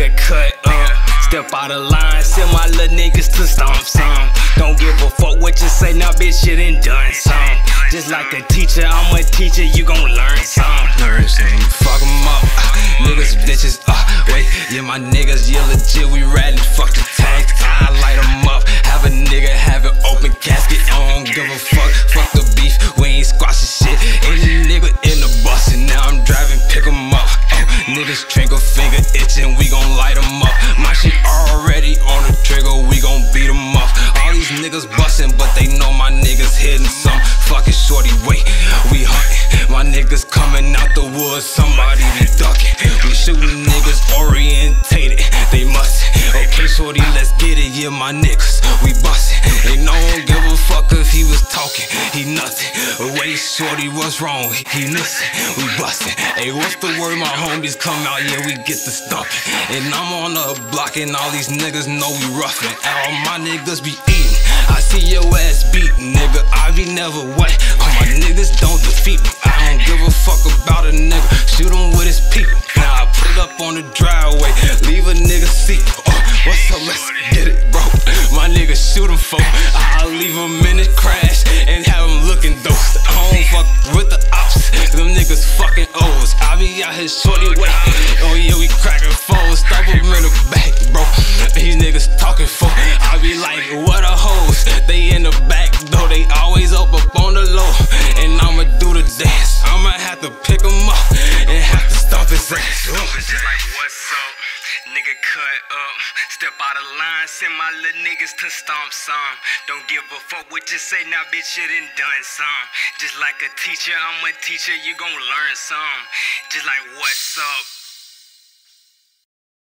nigga cut up. Step out of line, send my little niggas to stomp some. Don't give a fuck what you say, now bitch, you done done some. Just like a teacher, I'm a teacher, you gon' learn some. Learn some, fuck 'em up, niggas, bitches, wait, yeah, my niggas, yeah, legit, we rattin', fuck the tank, I light 'em up, have a nigga have an open casket, I don't give a fuck the beef, we ain't squashing shit, any nigga in the bus, and now I'm driving, pick 'em up, niggas trigger finger itching, we gon' light 'em up, my shit already on the trigger, we gon' beat 'em up, all these niggas bustin', but they know my niggas hitting some, fucking shorty, wait, we huntin', my niggas coming out the woods, somebody be ducking, we shootin' niggas orientated, they must, okay shorty, let's get it, yeah my niggas, we bustin', they don't give a fuck if he was talking, he nothing, wait shorty, what's wrong, he missing, we bustin', hey what's the word, my homies come out, yeah we get the stumpin', and I'm on the block and all these niggas know we roughin', all my niggas be eatin', I see your ass beat, nigga, I be never wet, all my niggas don't defeat me, I don't give a fuck about a nigga, shoot him with his people, now I pull up on the driveway, leave a nigga seat, what's up, let's get it, bro, my niggas shoot him for, I'll leave him in his crash, and have him looking dope, I don't fuck with the ops, them niggas fucking O's, I be out here shorty way, oh yeah, we crackin' foes, stop him in the back, bro, these niggas talking for, I be like, what a hoes, they in the back though, they always up on the low, and I'ma do the dance, I'ma have to pick 'em up, and have to stomp his ass. Just like what's up, nigga cut up. Step out of line, send my little niggas to stomp some. Don't give a fuck what you say, now bitch, you done done some. Just like a teacher, I'm a teacher, you gon' learn some. Just like what's up.